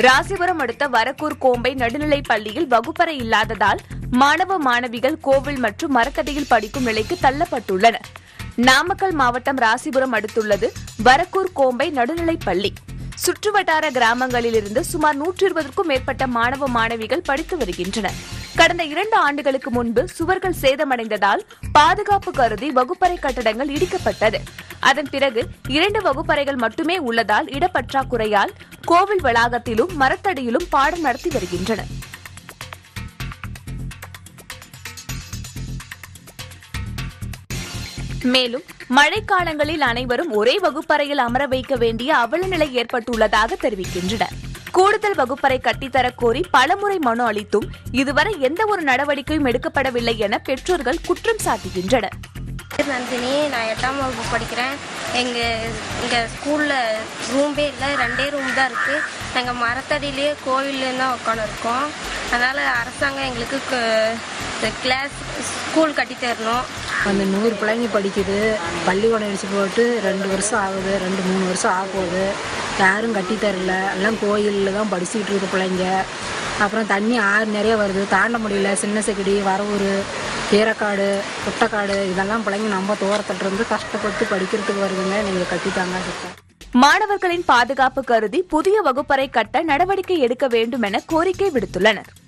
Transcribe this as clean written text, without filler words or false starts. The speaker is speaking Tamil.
ராசிபுரம் அடுத்த வரக்கூர் கோம்பை நடுநிலைப் பள்ளியில் வகுப்பறை இல்லாததால் மாணவ மாணவிகள் கோவில் மற்றும் மரத்தடியில் படிக்கும் நிலைக்கு தள்ளப்பட்டுள்ளனர். நாமக்கல் மாவட்டம் ராசிபுரம் அடுத்துள்ளது வரக்கூர் கோம்பை நடுநிலைப் பள்ளி. சுற்றுவட்டார கிராமங்களிலிருந்து சுமார் 120க்கும் மேற்பட்ட மாணவ மாணவிகள் படித்து வருகின்றனர். கடந்த 2 ஆண்டுகளுக்கு முன்பு சுவர்கள் சேதமடைந்ததால் பாதுகாப்பு கருதி வகுப்பறை கட்டடங்கள் இடிக்கப்பட்டது. அதன் பிறகு 2 வகுப்பறைகள் மட்டுமே உள்ளதால் இடப்பற்றாக்குறையால் கோவில் வளாகத்திலும் மரத்தடியிலும் பாடம் நடத்தி வருகின்றனர். மேலும் மழைக்காலங்களில் அனைவரும் ஒரே வகுப்பறையில் அமர வைக்க வேண்டிய அவலநிலை ஏற்பட்டுள்ளதாக தெரிவிக்கின்றனர். கூடுதல் வகுப்பறை கட்டித்தரக் கோரி பலமுறை மனு அளித்தும் இதுவரை எந்த ஒரு நடவடிக்கையும் எடுக்கப்படவில்லை என பெற்றோர்கள் குற்றம் சாட்டுகின்றனர். நந்தினி, நான் 8ஆம் வகுப்பு படிக்கிறேன். எங்கள் ஸ்கூலில் ரூம்பே இல்லை, 2 ரூம் தான் இருக்குது. நாங்கள் மரத்தடியிலேயே கோவில்லேயே தான் உட்காந்துருக்கோம். அதனால் அரசாங்கம் எங்களுக்கு கிளாஸ் ஸ்கூல் கட்டித்தரணும். அந்த 100 பிள்ளைங்க படிக்குது. பள்ளிக்கூடம் அடிச்சு போட்டு 2 வருஷம் ஆகுது, 2-3 வருஷம் ஆக போகுது. யாரும் கட்டித்தரல. எல்லாம் கோயிலில் தான் படிச்சுக்கிட்டு இருக்க பிள்ளைங்க. அப்புறம் தண்ணி ஆறு நிறைய வருது, தாண்ட முடியல. சின்ன செக்கடி, வரவூர், கீரைக்காடு, குட்டைக்காடு இதெல்லாம் பிள்ளைங்க நம்ம தோரத்தில் இருந்து கஷ்டப்பட்டு படிக்கிறதுக்கு வருதுங்க. நீங்கள் கட்டித்தாங்க. மாணவர்களின் பாதுகாப்பு கருதி புதிய வகுப்பறை கட்ட நடவடிக்கை எடுக்க வேண்டும் என கோரிக்கை விடுத்துள்ளனர்.